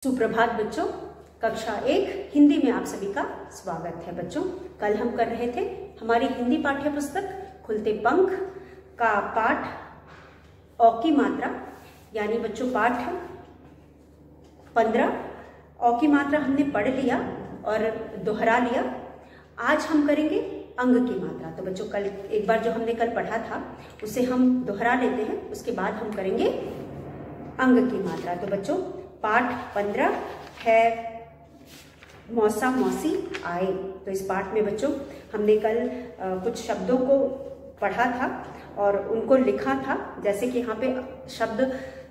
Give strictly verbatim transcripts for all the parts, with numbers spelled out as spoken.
सुप्रभात बच्चों, कक्षा एक हिंदी में आप सभी का स्वागत है। बच्चों, कल हम कर रहे थे हमारी हिंदी पाठ्य पुस्तक खुलते पंख का पाठ औ की मात्रा, यानी बच्चों पाठ पंद्रह औ की मात्रा हमने पढ़ लिया और दोहरा लिया। आज हम करेंगे अंग की मात्रा। तो बच्चों, कल एक बार जो हमने कल पढ़ा था उसे हम दोहरा लेते हैं, उसके बाद हम करेंगे अंग की मात्रा। तो बच्चों, पाठ पंद्रह है मौसा मौसी आए। तो इस पाठ में बच्चों हमने कल आ, कुछ शब्दों को पढ़ा था और उनको लिखा था। जैसे कि यहाँ पे शब्द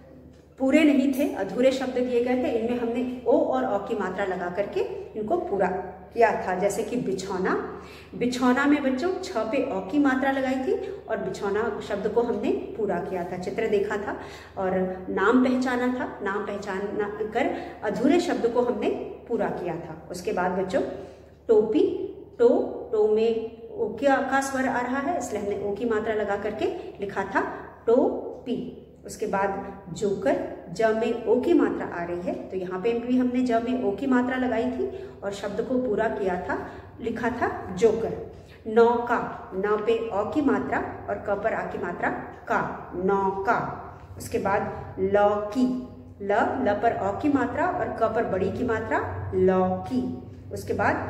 पूरे नहीं थे, अधूरे शब्द दिए गए थे। इनमें हमने ओ और औ की मात्रा लगा करके इनको पूरा किया था। जैसे कि बिछौना, बिछौना में बच्चों छ पे औ की मात्रा लगाई थी और बिछौना शब्द को हमने पूरा किया था, चित्र देखा था और नाम पहचाना था। नाम पहचाना कर अधूरे शब्द को हमने पूरा किया था। उसके बाद बच्चों टोपी, टो टो में ओ का स्वर आ रहा है, इसलिए हमने ओ की मात्रा लगा करके लिखा था टोपी। उसके बाद जोकर, ज में ओ की मात्रा आ रही है, तो यहाँ पे भी हमने ज में ओ की मात्रा लगाई थी और शब्द को पूरा किया था, लिखा था जोकर। नौका, न पे औ की मात्रा और क पर आ की मात्रा का, नौका। उसके बाद लौकी, ल ल पर औ की मात्रा और क पर बड़ी की मात्रा लौकी। उसके बाद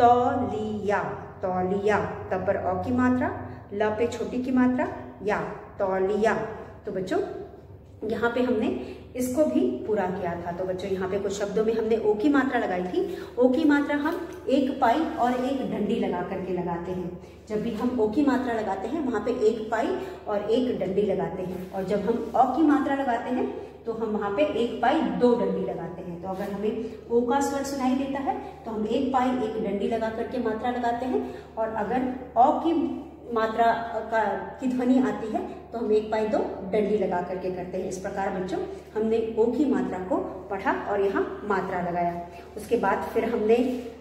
तौलिया, तौलिया, त पर औ की मात्रा, ल पे छोटी की मात्रा या, तौलिया। तो बच्चों यहाँ पे हमने इसको भी पूरा किया था। तो बच्चों यहाँ पे कुछ शब्दों में हमने ओ की मात्रा लगाई थी। ओ की मात्रा हम एक पाई और एक डंडी लगा करके लगाते हैं। जब भी हम ओ की मात्रा लगाते हैं वहाँ पे एक पाई और एक डंडी लगाते हैं, और जब हम औ की मात्रा लगाते हैं तो हम वहाँ पे एक पाई दो डंडी लगाते हैं। तो अगर हमें ओ का स्वर सुनाई देता है तो हम एक पाई एक डंडी लगा करके मात्रा लगाते हैं, और अगर औ की मात्रा का की ध्वनि आती है तो हम एक पाई दो डंडी लगा करके करते हैं। इस प्रकार बच्चों हमने ओ की मात्रा को पढ़ा और यहाँ मात्रा लगाया। उसके बाद फिर हमने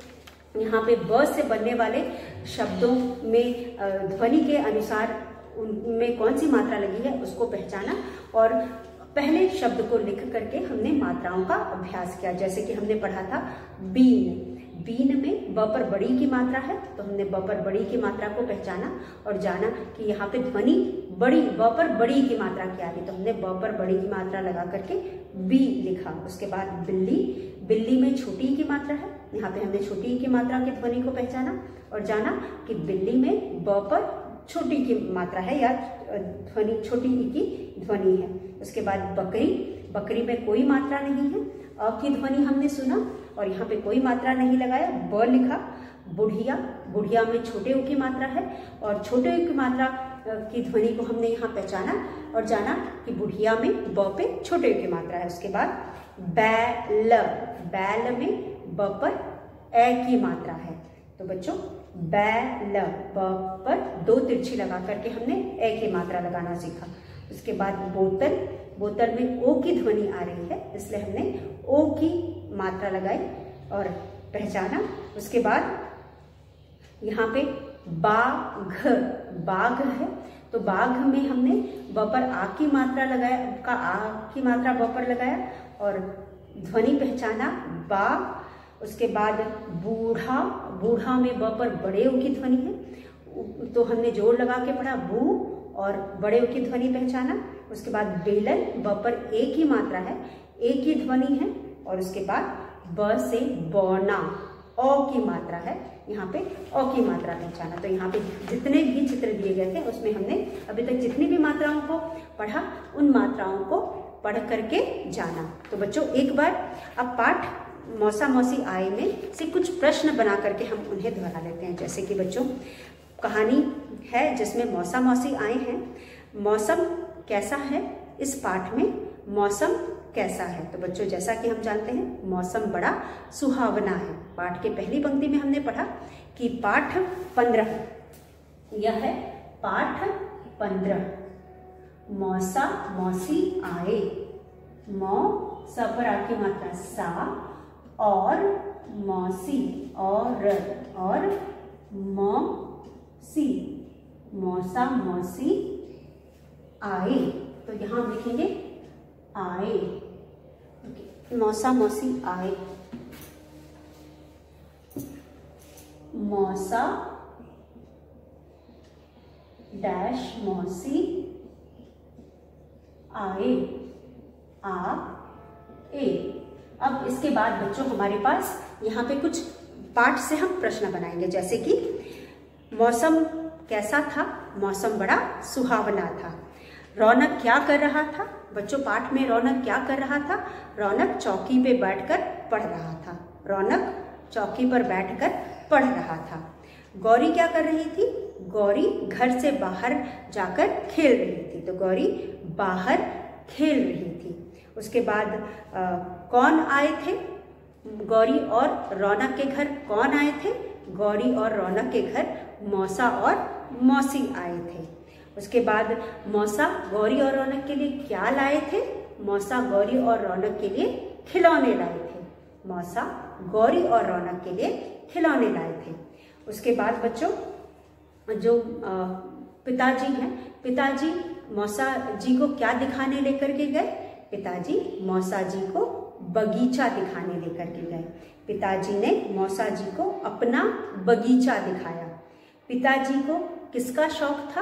यहाँ पे ब से बनने वाले शब्दों में ध्वनि के अनुसार उनमें कौन सी मात्रा लगी है उसको पहचाना और पहले शब्द को लिख करके हमने मात्राओं का अभ्यास किया। जैसे कि हमने पढ़ा था बीन, बीन में ब पर बड़ी की मात्रा है, तो हमने ब पर बड़ी की मात्रा को पहचाना और जाना कि यहाँ पे ध्वनि बड़ी, ब पर बड़ी की मात्रा क्या है, तो हमने ब पर बड़ी की मात्रा लगा करके बी लिखा। उसके बाद बिल्ली, बिल्ली में छोटी की मात्रा है, यहाँ पे हमने छोटी की मात्रा की ध्वनि को पहचाना और जाना कि बिल्ली में ब पर छोटी की मात्रा है या ध्वनि, छोटी ई की ध्वनि है। उसके बाद बकरी, बकरी में कोई मात्रा नहीं है, अ की ध्वनि हमने सुना और यहाँ पे कोई मात्रा नहीं लगाया, ब लिखा। बुढ़िया, बुढ़िया में छोटे ऊ की मात्रा है और छोटे ऊ की मात्रा की ध्वनि को हमने यहाँ पहचाना और जाना कि बुढ़िया में ब पे छोटे ऊ की मात्रा है। उसके बाद बैल, बैल में ब पर ए की मात्रा है, तो बच्चों बैल, ब पर दो तिरछी लगा करके हमने ए की मात्रा लगाना सीखा। उसके बाद बोतल, बोतल में ओ की ध्वनि आ रही है, इसलिए हमने ओ की मात्रा लगाई और पहचाना। उसके बाद यहाँ पे बाघ, बाघ है, तो बाघ में हमने ब पर आ की मात्रा लगाया, का आ की मात्रा ब पर लगाया और ध्वनि पहचाना बा। उसके बाद बूढ़ा, बूढ़ा में ब पर बड़े ऊ की ध्वनि है, तो हमने जोर लगा के पढ़ा बू और बड़े ऊ की ध्वनि पहचाना। उसके बाद बेलन, ब पर ए की मात्रा है, ए की ध्वनि है और उसके बाद ब से बौना, औ की मात्रा है, यहाँ पे औ की मात्रा पहचाना। तो यहाँ पे जितने भी चित्र दिए गए थे उसमें हमने अभी तक जितनी भी मात्राओं को पढ़ा उन मात्राओं को पढ़ करके जाना। तो बच्चों एक बार अब पाठ मौसा मौसी आए में से कुछ प्रश्न बना करके हम उन्हें दोहरा लेते हैं। जैसे कि बच्चों कहानी है जिसमें मौसा मौसी आए हैं। मौसम कैसा है, इस पाठ में मौसम कैसा है। तो बच्चों जैसा कि हम जानते हैं मौसम बड़ा सुहावना है। पाठ के पहली पंक्ति में हमने पढ़ा कि पाठ पंद्रह, यह है पाठ पंद्रह, मौसा मौसी आए, मौ स पर आ की मात्रा सा और मौसी और और मौसी, मौसा मौसी आए। तो यहाँ हम लिखेंगे आए। मौसा मौसी आए, मौसा डैश मौसी आए, आ ए। अब इसके बाद बच्चों हमारे पास यहाँ पे कुछ पाठ से हम प्रश्न बनाएंगे, जैसे कि मौसम कैसा था? मौसम बड़ा सुहावना था। रौनक क्या कर रहा था? बच्चों पाठ में रौनक क्या कर रहा था? रौनक चौकी पे बैठकर पढ़ रहा था। रौनक चौकी पर बैठकर पढ़ रहा था। गौरी क्या कर रही थी? गौरी घर से बाहर जाकर खेल रही थी। तो गौरी बाहर खेल रही थी। उसके बाद आ, कौन आए थे? गौरी और रौनक के घर कौन आए थे? गौरी और रौनक के घर मौसा और मौसी आए थे। उसके बाद मौसा गौरी और रौनक के लिए क्या लाए थे? मौसा गौरी और रौनक के लिए खिलौने लाए थे। मौसा गौरी और रौनक के लिए खिलौने लाए थे। उसके बाद बच्चों जो पिताजी हैं, पिताजी मौसा जी को क्या दिखाने लेकर के गए? पिताजी मौसा जी को बगीचा दिखाने लेकर के गए। पिताजी ने मौसा जी को अपना बगीचा दिखाया। पिताजी को किसका शौक था?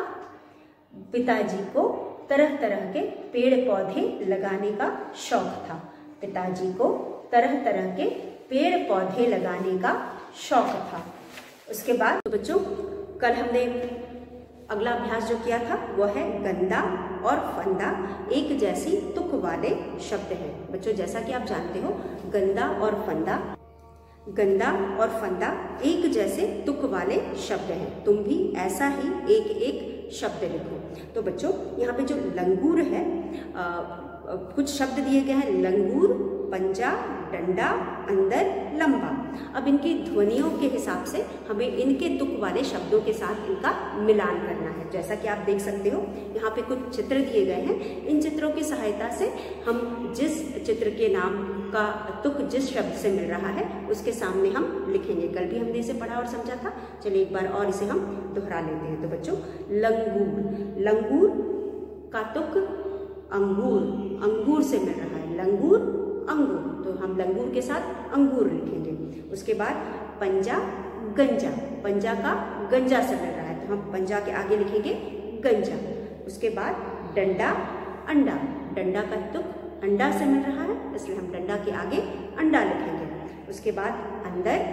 पिताजी को तरह तरह के पेड़ पौधे लगाने का शौक था। पिताजी को तरह तरह के पेड़ पौधे लगाने का शौक था। उसके बाद तो बच्चों कल हमने अगला अभ्यास जो किया था वो है गंदा और फंदा एक जैसी तुक वाले शब्द हैं। बच्चों जैसा कि आप जानते हो गंदा और फंदा गंदा और फंदा एक जैसे तुक वाले शब्द हैं। तुम भी ऐसा ही एक एक शब्द लिखो। तो बच्चों यहाँ पे जो लंगूर है, आ, आ, कुछ शब्द दिए गए हैं। लंगूर, पंजा, डंडा, अंदर, लंबा। अब इनकी ध्वनियों के हिसाब से हमें इनके तुक वाले शब्दों के साथ इनका मिलान करना है। जैसा कि आप देख सकते हो यहाँ पे कुछ चित्र दिए गए हैं। इन चित्रों की सहायता से हम जिस चित्र के नाम का तुक जिस शब्द से मिल रहा है उसके सामने हम लिखेंगे। कल भी हमने इसे पढ़ा और समझा था। चलिए एक बार और इसे हम दोहरा लेते हैं। तो बच्चों लंगूर, लंगूर का तुक अंगूर, अंगूर से मिल रहा है। लंगूर अंगूर, तो हम लंगूर के साथ अंगूर लिखेंगे। उसके बाद पंजा गंजा, पंजा का गंजा से मिल रहा है तो हम पंजा के आगे लिखेंगे गंजा। उसके बाद डंडा अंडा, डंडा का तुक अंडा से मिल रहा है इसलिए हम डंडा के आगे अंडा लिखेंगे। उसके बाद अंदर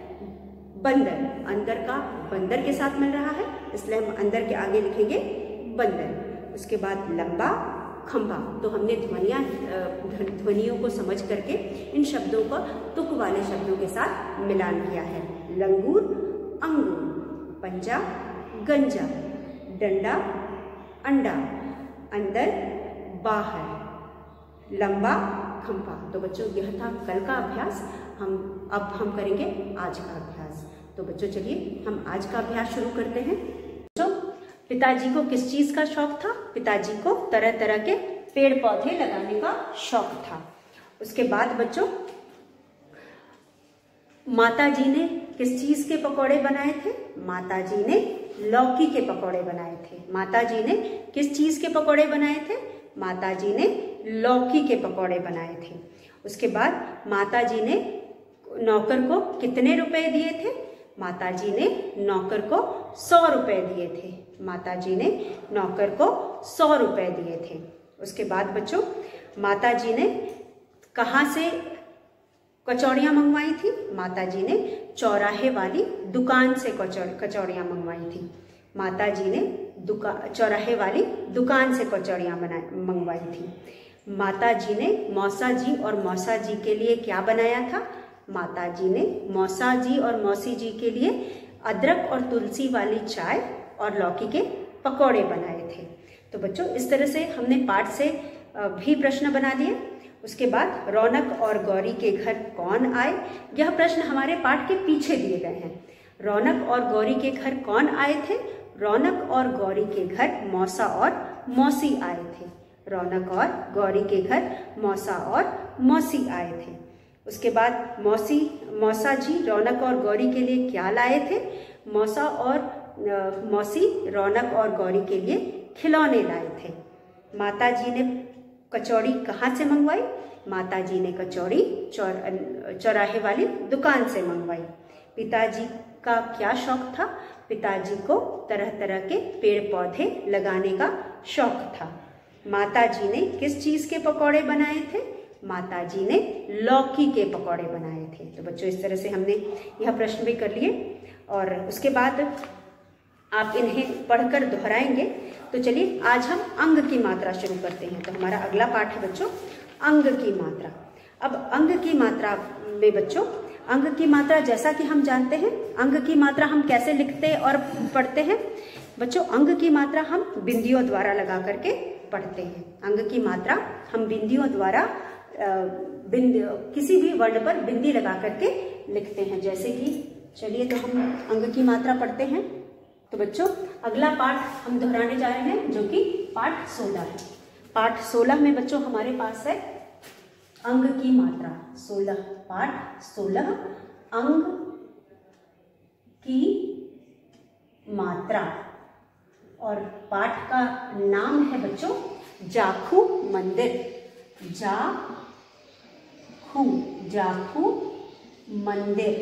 बंदर, अंदर का बंदर के साथ मिल रहा है इसलिए हम अंदर के आगे लिखेंगे बंदर। उसके बाद लंबा खंबा, तो हमने ध्वनियाँ ध्वनियों को समझ करके इन शब्दों को तुक वाले शब्दों के साथ मिलान किया है। लंगूर अंगूर, पंजा गंजा, डंडा अंडा, अंदर बाहर, लंबा खंबा। तो बच्चों यह था कल का अभ्यास। हम अब हम करेंगे आज का अभ्यास। तो बच्चों चलिए हम आज का अभ्यास शुरू करते हैं। पिताजी को किस चीज का शौक था? पिताजी को तरह तरह के पेड़ पौधे लगाने का शौक था। उसके बाद बच्चों माताजी ने किस चीज के पकौड़े बनाए थे? माताजी ने लौकी के पकौड़े बनाए थे। माताजी ने किस चीज के पकौड़े बनाए थे? माताजी ने लौकी के पकौड़े बनाए थे। उसके बाद माताजी ने नौकर को कितने रुपए दिए थे? माताजी ने नौकर को सौ रुपए दिए थे। माताजी ने नौकर को सौ रुपए दिए थे। उसके बाद बच्चों माताजी ने कहाँ से कचौड़ियाँ मंगवाई थी? माताजी ने चौराहे वाली दुकान से कचौड़ियाँ मंगवाई थी। माताजी ने दुकान चौराहे वाली दुकान से कचौड़ियाँ बना मंगवाई थी। माताजी ने मौसा जी और मौसा जी के लिए क्या बनाया था? माताजी ने मौसा जी और मौसी जी के लिए अदरक और तुलसी वाली चाय और लौकी के पकौड़े बनाए थे। तो बच्चों इस तरह से हमने पाठ से भी प्रश्न बना लिए। उसके बाद रौनक और गौरी के घर कौन आए? यह प्रश्न हमारे पाठ के पीछे दिए गए हैं। रौनक और गौरी के घर कौन आए थे? रौनक और गौरी के घर मौसा और मौसी आए थे। रौनक और गौरी के घर मौसा और मौसी आए थे। उसके बाद मौसी मौसा जी रौनक और गौरी के लिए क्या लाए थे? मौसा और मौसी रौनक और गौरी के लिए खिलौने लाए थे। माता जी ने कचौड़ी कहाँ से मंगवाई? माताजी ने कचौड़ी चौर चौराहे वाली दुकान से मंगवाई। पिताजी का क्या शौक था? पिताजी को तरह तरह के पेड़ पौधे लगाने का शौक था। माताजी ने किस चीज के पकौड़े बनाए थे? माताजी ने लौकी के पकौड़े बनाए थे। तो बच्चों, इस तरह से हमने यह प्रश्न भी कर लिए और उसके बाद आप इन्हें पढ़कर दोहराएंगे। तो चलिए आज हम अंग की मात्रा शुरू करते हैं। तो हमारा अगला पाठ है बच्चों अंग की मात्रा। अब अंग की मात्रा में बच्चों, अंग की मात्रा जैसा कि हम जानते हैं, अंग की मात्रा हम कैसे लिखते और पढ़ते हैं बच्चों? अंग की मात्रा हम बिंदियों द्वारा लगा करके पढ़ते हैं। अंग की मात्रा हम बिंदियों द्वारा बिंदी किसी भी वर्ण पर बिंदी लगा करके लिखते हैं। जैसे कि चलिए तो हम अंग की मात्रा पढ़ते हैं। तो बच्चों अगला पाठ हम दोहराने जा रहे हैं जो कि पाठ सोलह है। पाठ सोलह में बच्चों हमारे पास है अंग की मात्रा। सोलह पाठ सोलह अंग की मात्रा और पाठ का नाम है बच्चों जाखू मंदिर। जाखू जाखू मंदिर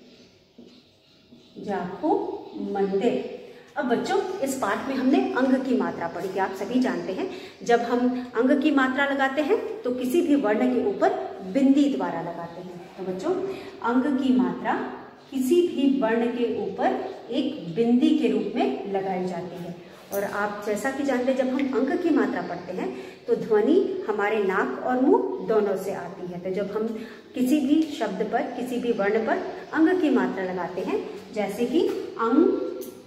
जाखू मंदिर। अब बच्चों इस पाठ में हमने अंग की मात्रा पढ़ी थी। आप सभी जानते हैं जब हम अंग की मात्रा लगाते हैं तो किसी भी वर्ण के ऊपर बिंदी द्वारा लगाते हैं। तो बच्चों अंग की मात्रा किसी भी वर्ण के ऊपर एक बिंदी के रूप में लगाई जाती है। और आप जैसा कि जानते हैं जब हम अंग की मात्रा पढ़ते हैं तो ध्वनि हमारे नाक और मुंह दोनों से आती है। तो जब हम किसी भी शब्द पर, किसी भी वर्ण पर अंग की मात्रा लगाते हैं, जैसे कि अंगूर,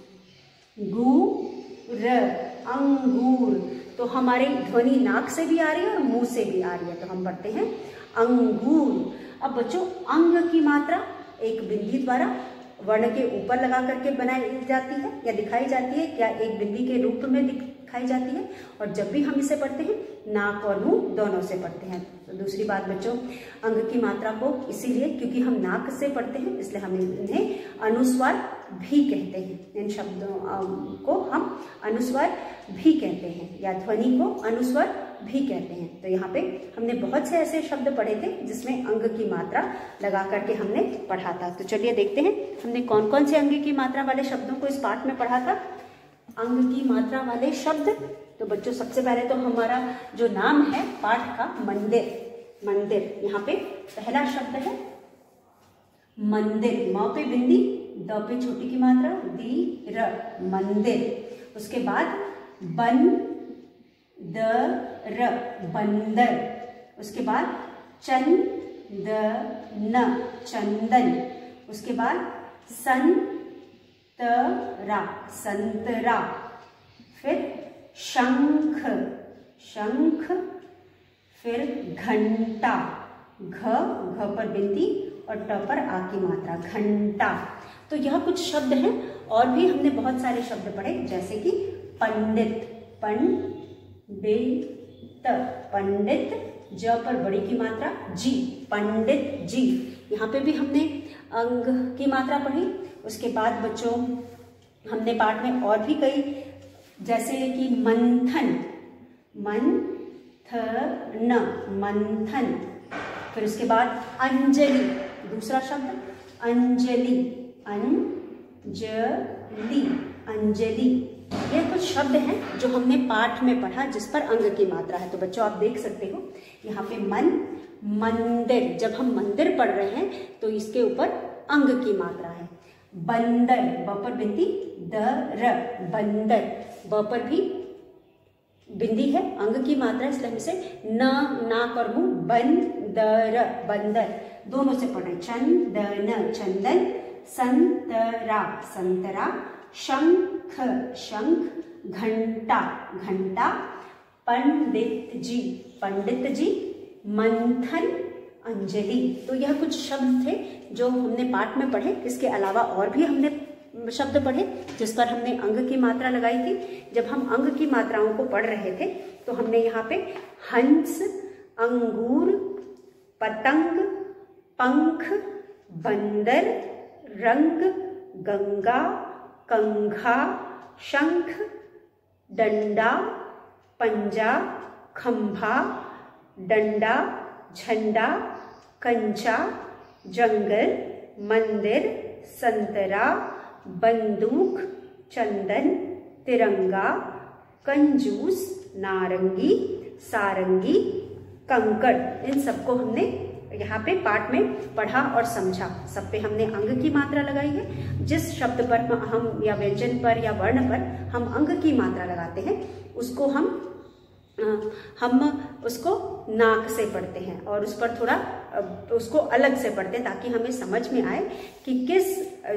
अंगूर, तो हमारी ध्वनि नाक से भी आ रही है और मुंह से भी आ रही है। तो हम पढ़ते हैं अंगूर। अब बच्चों अंग की मात्रा एक बिंदी द्वारा वर्ण के ऊपर लगा करके बनाई जाती है या दिखाई जाती है, क्या एक बिंदी के रूप में दिखाई जाती है। और जब भी हम इसे पढ़ते हैं नाक और मुंह दोनों से पढ़ते हैं। तो दूसरी बात बच्चों, अंग की मात्रा को इसीलिए क्योंकि हम नाक से पढ़ते हैं इसलिए हम इन्हें अनुस्वार भी कहते हैं। इन शब्दों को हम अनुस्वार भी कहते हैं या ध्वनि को अनुस्वार भी कहते हैं। तो यहाँ पे हमने बहुत से ऐसे शब्द पढ़े थे जिसमें अंग की मात्रा लगा करके हमने पढ़ा था। तो चलिए देखते हैं हमने कौन कौन से अंग की मात्रा वाले शब्दों को इस पाठ में पढ़ा था। अंग की मात्रा वाले शब्द, तो बच्चों सबसे पहले तो हमारा जो नाम है पाठ का मंदिर। मंदिर, यहाँ पे पहला शब्द है मंदिर। म पे बिंदी, द पे छोटी की मात्रा, दी र, मंदिर। उसके बाद बन द र, बंदर। उसके बाद चन द न, चंदन। उसके बाद सन त रा, संतरा। फिर शंख, शंख। फिर घंटा, घ घ पर बिंदी और ट पर आ की मात्रा, घंटा। तो यह कुछ शब्द हैं और भी हमने बहुत सारे शब्द पढ़े जैसे कि पंडित, पंडित, पंडित, ज पर बड़ी की मात्रा, जी, पंडित जी। यहाँ पे भी हमने अंग की मात्रा पढ़ी। उसके बाद बच्चों हमने पाठ में और भी कई, जैसे कि मंथन, मंथन, मंथन। फिर उसके बाद अंजलि, दूसरा शब्द अंजलि, अंजलि, अंजलि। ये कुछ शब्द हैं जो हमने पाठ में पढ़ा जिस पर अंग की मात्रा है। तो बच्चों आप देख सकते हो यहाँ पे मन, मंदिर। जब हम मंदिर पढ़ रहे हैं तो इसके ऊपर अंग की मात्रा है। बंदर, ब पर बिंदी, द र, बंदर। ब पर भी बिंदी है, अंग की मात्रा, इसलिए हम इसे न, नाक और मुंह, बन द र, बंदर। दोनों से पढ़ रहे, चंदन, चंदन। संतरा, संतरा। शंख, शंख। घंटा, घंटा। पंडित जी, पंडित जी। मंथन, अंजलि। तो यह कुछ शब्द थे जो हमने पाठ में पढ़े। इसके अलावा और भी हमने शब्द पढ़े जिस पर हमने अंग की मात्रा लगाई थी। जब हम अंग की मात्राओं को पढ़ रहे थे तो हमने यहाँ पे हंस, अंगूर, पतंग, पंख, बंदर, रंग, गंगा, कंघा, शंख, डंडा, पंजा, खंभा, डंडा, झंडा, कंचा, जंगल, मंदिर, संतरा, बंदूक, चंदन, तिरंगा, कंजूस, नारंगी, सारंगी, कंकड़, इन सबको हमने यहाँ पे पाठ में पढ़ा और समझा। सब पे हमने अंग की मात्रा लगाई है। जिस शब्द पर हम या व्यंजन पर या वर्ण पर हम अंग की मात्रा लगाते हैं उसको हम हम उसको नाक से पढ़ते हैं और उस पर थोड़ा उसको अलग से पढ़ते हैं ताकि हमें समझ में आए कि किस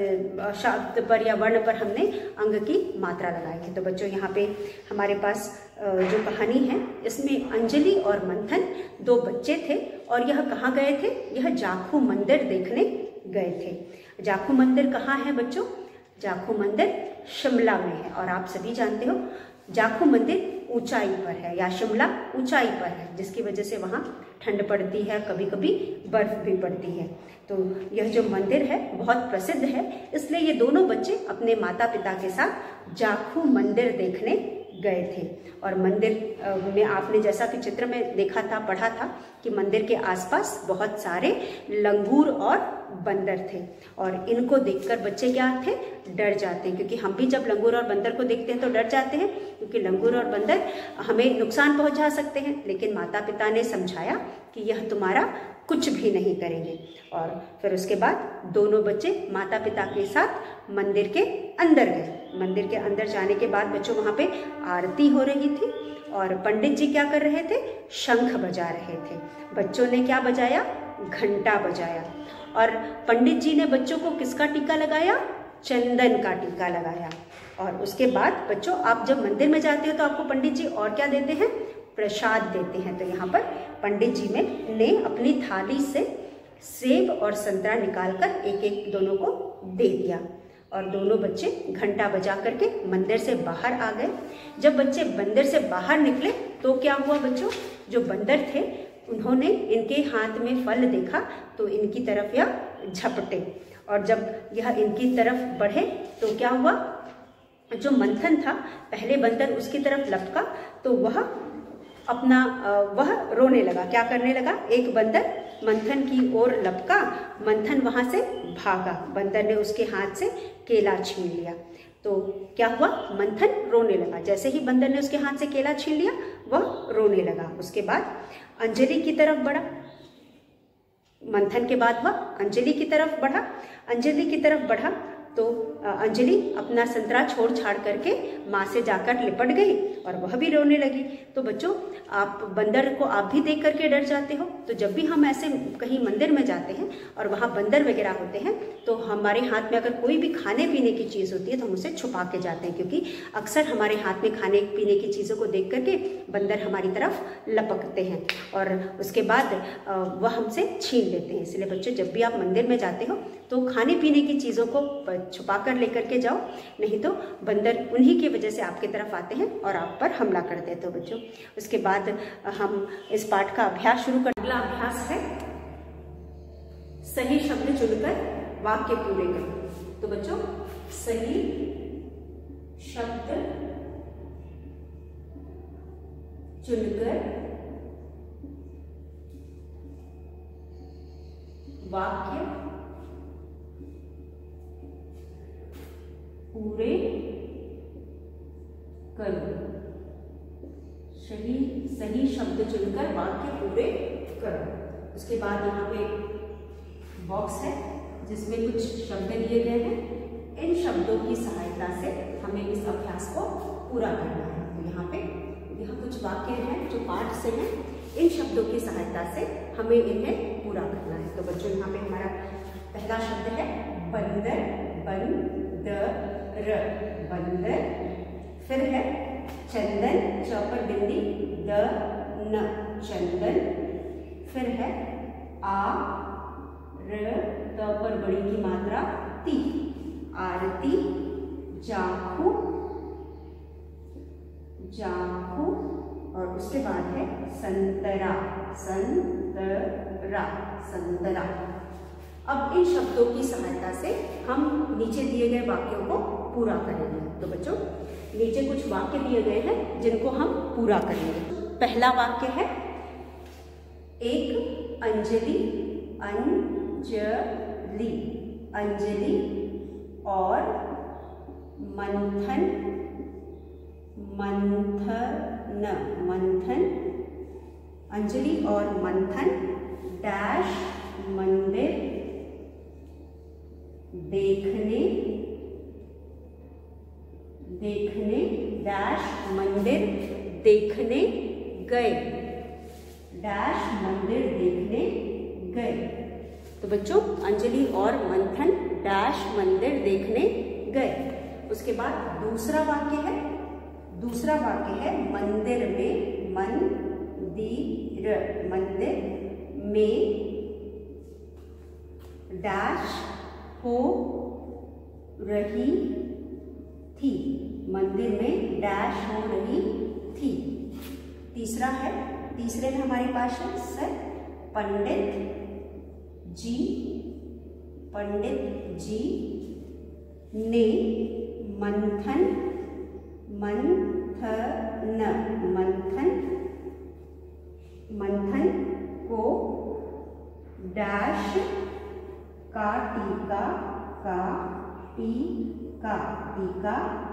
शब्द पर या वर्ण पर हमने अंग की मात्रा लगाई है। तो बच्चों यहाँ पे हमारे पास जो कहानी है इसमें अंजलि और मंथन दो बच्चे थे और यह कहाँ गए थे? यह जाखू मंदिर देखने गए थे। जाखू मंदिर कहाँ है बच्चों? जाखू मंदिर शिमला में है और आप सभी जानते हो जाखू मंदिर ऊंचाई पर है या शिमला ऊंचाई पर है, जिसकी वजह से वहाँ ठंड पड़ती है, कभी कभी बर्फ भी पड़ती है। तो यह जो मंदिर है बहुत प्रसिद्ध है, इसलिए ये दोनों बच्चे अपने माता पिता के साथ जाखू मंदिर देखने गए थे। और मंदिर में आपने जैसा कि चित्र में देखा था, पढ़ा था कि मंदिर के आसपास बहुत सारे लंगूर और बंदर थे और इनको देखकर बच्चे क्या थे? डर जाते हैं, क्योंकि हम भी जब लंगूर और बंदर को देखते हैं तो डर जाते हैं, क्योंकि लंगूर और बंदर हमें नुकसान पहुंचा सकते हैं। लेकिन माता पिता ने समझाया कि यह तुम्हारा कुछ भी नहीं करेंगे। और फिर उसके बाद दोनों बच्चे माता पिता के साथ मंदिर के अंदर गए। मंदिर के अंदर जाने के बाद बच्चों वहाँ पे आरती हो रही थी और पंडित जी क्या कर रहे थे? शंख बजा रहे थे। बच्चों ने क्या बजाया? घंटा बजाया। और पंडित जी ने बच्चों को किसका टीका लगाया? चंदन का टीका लगाया। और उसके बाद बच्चों आप जब मंदिर में जाते हो तो आपको पंडित जी और क्या देते हैं? प्रसाद देते हैं। तो यहाँ पर पंडित जी में ने अपनी थाली से सेब और संतरा निकालकर एक एक दोनों को दे दिया और दोनों बच्चे घंटा बजा करके मंदिर से बाहर आ गए। जब बच्चे मंदिर से बाहर निकले तो क्या हुआ बच्चों? जो बंदर थे उन्होंने इनके हाथ में फल देखा तो इनकी तरफ यह झपटे और जब यह इनकी तरफ बढ़े तो क्या हुआ? जो मंथन था, पहले बंदर उसकी तरफ लपका तो वह अपना वह रोने लगा। क्या करने लगा? एक बंदर मंथन की ओर लपका, मंथन वहां से भागा, बंदर ने उसके हाथ से केला छीन लिया। तो क्या हुआ? मंथन रोने लगा। जैसे ही बंदर ने उसके हाथ से केला छीन लिया वह रोने लगा। उसके बाद अंजलि की तरफ बढ़ा। मंथन के बाद वह अंजलि की तरफ बढ़ा। अंजलि की तरफ बढ़ा तो अंजलि अपना संतरा छोड़ छाड़ करके माँ से जाकर लिपट गई और वह भी रोने लगी। तो बच्चों आप बंदर को आप भी देख करके डर जाते हो। तो जब भी हम ऐसे कहीं मंदिर में जाते हैं और वहाँ बंदर वगैरह होते हैं तो हमारे हाथ में अगर कोई भी खाने पीने की चीज़ होती है तो हम उसे छुपा के जाते हैं, क्योंकि अक्सर हमारे हाथ में खाने पीने की चीज़ों को देख करके बंदर हमारी तरफ लपकते हैं और उसके बाद वह हमसे छीन लेते हैं। इसलिए बच्चों जब भी आप मंदिर में जाते हो तो खाने पीने की चीज़ों को छुपा कर लेकर के जाओ, नहीं तो बंदर उन्हीं की वजह से आपकी तरफ आते हैं और आप पर हमला कर देते हो बच्चों। उसके बाद हम इस पाठ का अभ्यास शुरू कर। अगला अभ्यास है सही शब्द चुनकर वाक्य पूरे करो। तो बच्चों सही शब्द चुनकर वाक्य पूरे करो। सही सही शब्द चुनकर वाक्य पूरे करो। उसके बाद यहाँ पे बॉक्स है जिसमें कुछ शब्द दिए गए हैं। इन शब्दों की सहायता से हमें इस अभ्यास को पूरा करना है। तो यहाँ पे यहाँ कुछ वाक्य हैं जो पाठ से हैं। इन शब्दों की सहायता से हमें इन्हें पूरा करना है। तो बच्चों यहाँ पे हमारा पहला शब्द है बंदर, बन द र बंदर। फिर है चंदन, च पर बिंदी, द न चंदन। फिर है आ र त पर बड़ी की मात्रा ती, आरती। जाखू, जाखू। और उसके बाद है संतरा, संतरा, संतरा। अब इन शब्दों की सहायता से हम नीचे दिए गए वाक्यों को पूरा करेंगे। तो बच्चों नीचे कुछ वाक्य दिए गए हैं जिनको हम पूरा करेंगे। पहला वाक्य है एक अंजलि, अंजलि, अंजलि और मंथन, मंथन, मंथन, अंजलि और मंथन डैश मंदिर देखने, देखने डैश मंदिर देखने गए, डैश मंदिर देखने गए। तो बच्चों अंजलि और मंथन डैश मंदिर देखने गए। उसके बाद दूसरा वाक्य है, दूसरा वाक्य है मंदिर में, मंदिर, मंदिर में डैश हो रही थी, मंदिर में डैश हो रही थी। तीसरा है, तीसरे में हमारे पास है सर पंडित जी, पंडित जी ने मंथन, मंथन, मंथन, मंथन को डैश का टीका, का टीका, टीका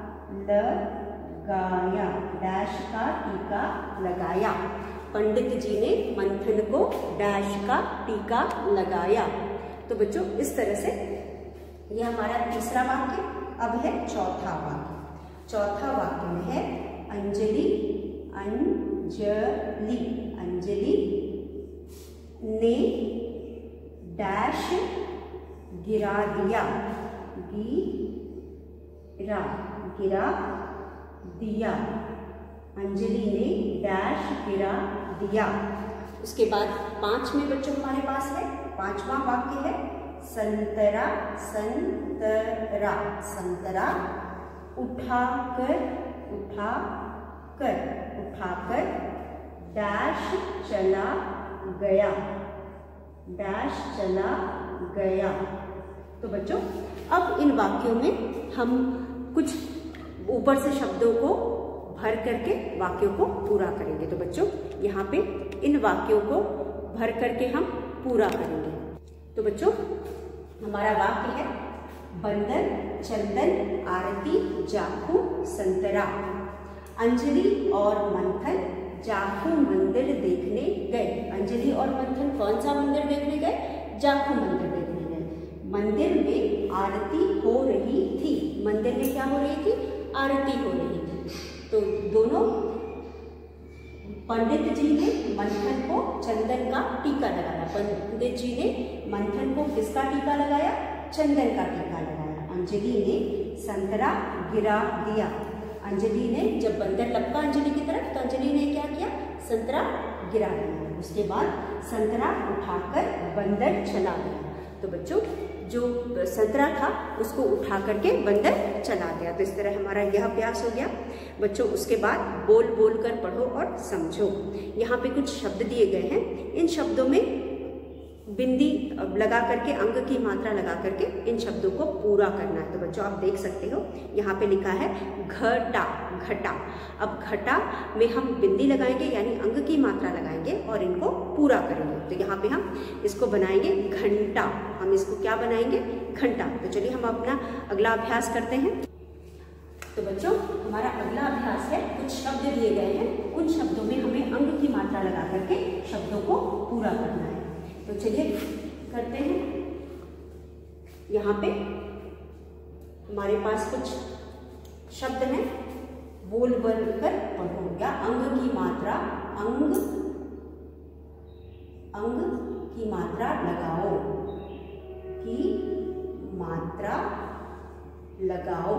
लगाया, डैश का टीका लगाया। पंडित जी ने मंथन को डैश का टीका लगाया। तो बच्चों इस तरह से यह हमारा तीसरा वाक्य। अब है चौथा वाक्य। चौथा वाक्य में है अंजलि, अंजलि, अंजलि ने डैश गिरा दिया, गिरा, गिरा दिया, अंजलि ने डैश गिरा दिया। उसके बाद पांच में बच्चों हमारे पास है, पांचवा वाक्य है संतरा, संतरा, संतरा उठाकर, उठाकर, उठाकर डैश चला गया, डैश चला गया। तो बच्चों अब इन वाक्यों में हम कुछ ऊपर से शब्दों को भर करके वाक्यों को पूरा करेंगे। तो बच्चों यहाँ पे इन वाक्यों को भर करके हम पूरा करेंगे। तो बच्चों हमारा वाक्य है बंदर, चंदन, आरती, जाखू, संतरा। अंजलि और मंथन जाखू मंदिर देखने गए। अंजलि और मंथन कौन सा मंदिर देखने गए? जाखू मंदिर देखने गए। मंदिर में आरती हो रही थी। मंदिर में क्या हो रही थी? आरती हो रही थी। तो दोनों पंडित जी ने मंथन को चंदन का टीका लगाया। पंडित जी ने मंथन को किसका टीका लगाया? चंदन का टीका लगाया। अंजलि ने संतरा गिरा दिया। अंजलि ने जब बंदर लपका अंजलि की तरफ तो अंजलि ने क्या किया? संतरा गिरा दिया। उसके बाद संतरा उठाकर बंदर चला गया। तो बच्चों जो संतरा था उसको उठा करके बंदर चला गया। तो इस तरह हमारा यह अभ्यास हो गया। बच्चों उसके बाद बोल बोल कर पढ़ो और समझो। यहाँ पे कुछ शब्द दिए गए हैं। इन शब्दों में बिंदी लगा करके, अंग की मात्रा लगा करके इन शब्दों को पूरा करना है। तो बच्चों आप देख सकते हो यहाँ पे लिखा है घटा, घटा। अब घटा में हम बिंदी लगाएंगे यानी अंग की मात्रा लगाएंगे और इनको पूरा करेंगे। तो यहाँ पे हम इसको बनाएंगे घंटा। हम इसको क्या बनाएंगे? घंटा। तो चलिए हम अपना अगला अभ्यास करते हैं। तो बच्चों हमारा अगला अभ्यास है, कुछ शब्द दिए गए हैं, उन शब्दों में हमें अंग की मात्रा लगा करके शब्दों को पूरा करना है। तो चलिए करते हैं। यहाँ पे हमारे पास कुछ शब्द हैं, बोल बोल कर पढ़ो या अंग की मात्रा, अंग अंग की मात्रा लगाओ, की मात्रा लगाओ,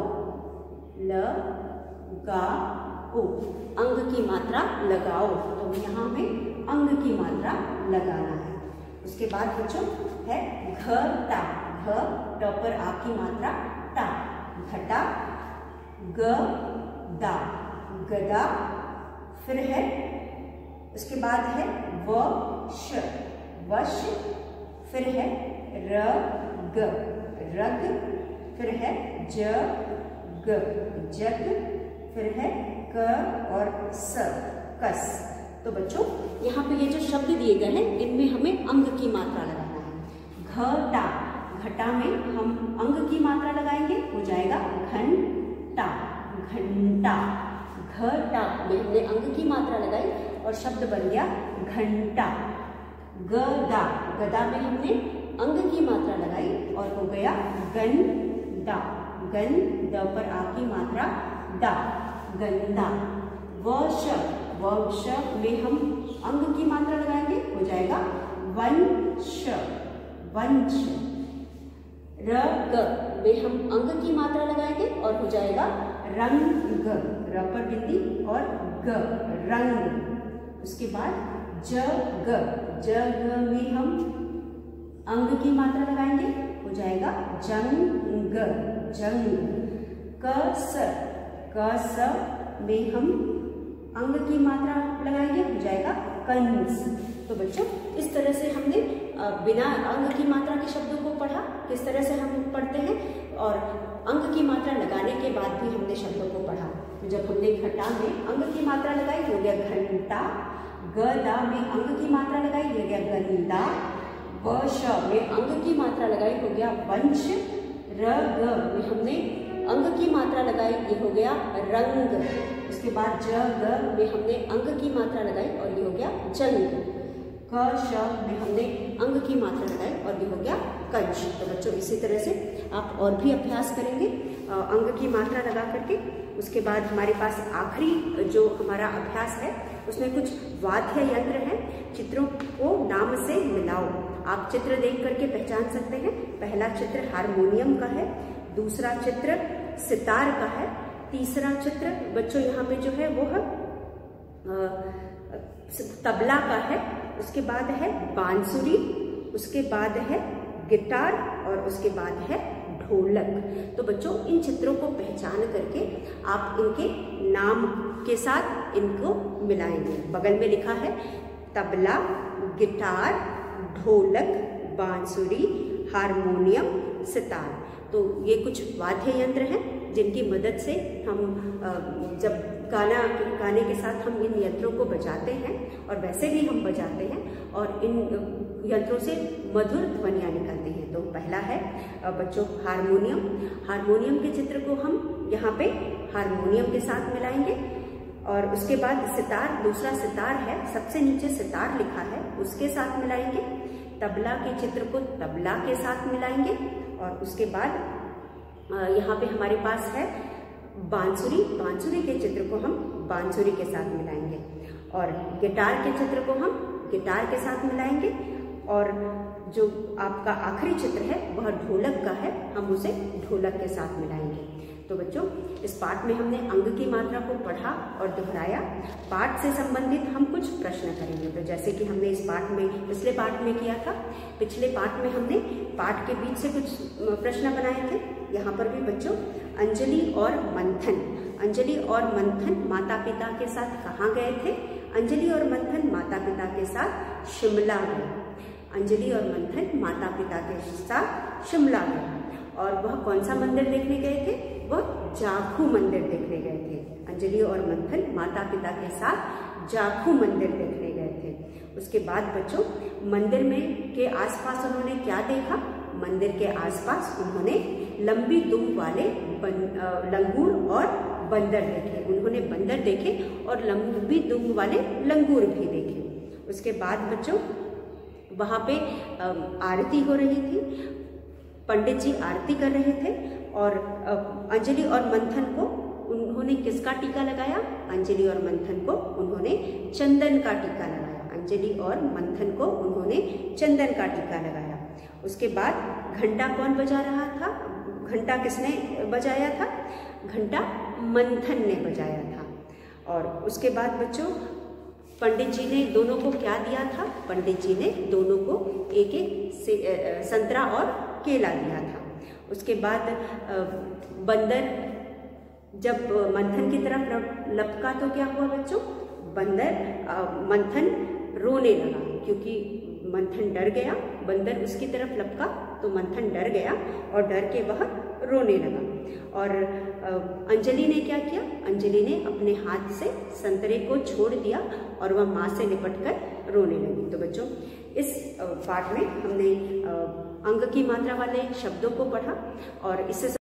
लगाओ, अंग की मात्रा लगाओ। तो यहाँ में अंग की मात्रा लगाना है। उसके बाद बच्चों है घटा, घ ट पर आ की मात्रा टा, घटा, ग दा, गदा। फिर है उसके बाद है वश, वश। फिर है रग, रग। फिर है जग, जग। फिर है क और स, कस, तो बच्चों यहाँ पे ये जो शब्द दिए गए हैं इनमें हमें अंग की मात्रा लगाना है। घटा, घटा में हम अंग की मात्रा लगाएंगे, हो जाएगा घंटा, घंटा। घटा में हमने अंग की मात्रा लगाई और शब्द बन गया घंटा। गदा, गदा में हमने अंग की मात्रा लगाई और हो गया गंदा, गन द पर आ की मात्रा दा, गंदा। वश, वश में हम अंग की मात्रा लगाएंगे, हो जाएगा वंश, वंश। रग में हम अंग की मात्रा लगाएंगे और हो जाएगा रंग, र पर बिंदी और ग, रंग। उसके बाद जग, जग में हम अंग की मात्रा लगाएंगे, हो जाएगा जंग, जंग। कस, कस में हम अंग की मात्रा लगाएंगे, हो जाएगा कंस। तो बच्चों इस तरह से हमने बिना अंग की मात्रा के शब्दों को पढ़ा, किस तरह से हम पढ़ते हैं, और अंग की मात्रा लगाने के बाद भी हमने शब्दों को पढ़ा। तो जब हमने घटा में अंग की मात्रा लगाई हो गया घंटा, गदा में अंग की मात्रा लगाई हो गया गंदा, वश में अंग की मात्रा लगाई हो गया वंश, रग में हमने अंग की मात्रा लगाई ये हो गया रंग। उसके बाद जग में हमने अंग की मात्रा लगाई और ये हो गया जंग। कश में हमने अंग की मात्रा लगाई और ये हो गया कंश। तो बच्चों इसी तरह से आप और भी अभ्यास करेंगे अंग की मात्रा लगा करके। उसके बाद हमारे पास आखिरी जो हमारा अभ्यास है उसमें कुछ वाद्य यंत्र हैं, चित्रों को नाम से मिलाओ। आप चित्र देख करके पहचान सकते हैं। पहला चित्र हारमोनियम का है, दूसरा चित्र सितार का है, तीसरा चित्र बच्चों यहाँ पे जो है वो है तबला का है, उसके बाद है बांसुरी, उसके बाद है गिटार और उसके बाद है ढोलक। तो बच्चों इन चित्रों को पहचान करके आप इनके नाम के साथ इनको मिलाएंगे। बगल में लिखा है तबला, गिटार, ढोलक, बांसुरी, हारमोनियम, सितार। तो ये कुछ वाद्य यंत्र हैं जिनकी मदद से हम जब गाना गाने के साथ हम इन यंत्रों को बजाते हैं और वैसे भी हम बजाते हैं और इन यंत्रों से मधुर ध्वनियाँ निकलती हैं। तो पहला है बच्चों हारमोनियम। हारमोनियम के चित्र को हम यहाँ पे हारमोनियम के साथ मिलाएंगे और उसके बाद सितार, दूसरा सितार है, सबसे नीचे सितार लिखा है उसके साथ मिलाएंगे। तबला के चित्र को तबला के साथ मिलाएंगे और उसके बाद यहाँ पे हमारे पास है बांसुरी, बांसुरी के चित्र को हम बांसुरी के साथ मिलाएंगे और गिटार के चित्र को हम गिटार के साथ मिलाएंगे और जो आपका आखिरी चित्र है वह ढोलक का है, हम उसे ढोलक के साथ मिलाएंगे। तो बच्चों इस पाठ में हमने अंग की मात्रा को पढ़ा और दोहराया। पाठ से संबंधित हम कुछ प्रश्न करेंगे। तो जैसे कि हमने इस पाठ में पिछले पाठ में किया था, पिछले पाठ में हमने पाठ के बीच से कुछ प्रश्न बनाए थे। यहाँ पर भी बच्चों अंजलि और मंथन, अंजलि और मंथन माता पिता के साथ कहाँ गए थे? अंजलि और मंथन माता पिता के साथ शिमला गए। अंजलि और मंथन माता पिता के साथ शिमला गए और वह कौन सा मंदिर देखने गए थे? वह जाखू मंदिर देखने गए थे। अंजलि और मंथन माता पिता के साथ जाखू मंदिर देखने गए थे। उसके बाद बच्चों मंदिर में के आसपास उन्होंने क्या देखा? मंदिर के आसपास उन्होंने लंबी दुम वाले लंगूर और बंदर देखे। उन्होंने बंदर देखे और लंबी दुम वाले लंगूर भी देखे। उसके बाद बच्चों वहाँ पे आरती हो रही थी, पंडित जी आरती कर रहे थे और अंजलि और मंथन को उन्होंने किसका टीका लगाया? अंजलि और मंथन को उन्होंने चंदन का टीका लगाया। अंजलि और मंथन को उन्होंने चंदन का टीका लगाया। उसके बाद घंटा कौन बजा रहा था? घंटा किसने बजाया था? घंटा मंथन ने बजाया था। और उसके बाद बच्चों पंडित जी ने दोनों को क्या दिया था? पंडित जी ने दोनों को एक एक संतरा और केला दिया था। उसके बाद बंदर जब मंथन की तरफ लपका तो क्या हुआ बच्चों? बंदर मंथन रोने लगा क्योंकि मंथन डर गया। बंदर उसकी तरफ लपका तो मंथन डर गया और डर के वह रोने लगा। और अंजलि ने क्या किया, अंजलि ने अपने हाथ से संतरे को छोड़ दिया और वह माँ से लिपट कर रोने लगी। तो बच्चों इस पाठ में हमने अंग की मात्रा वाले शब्दों को पढ़ा और इससे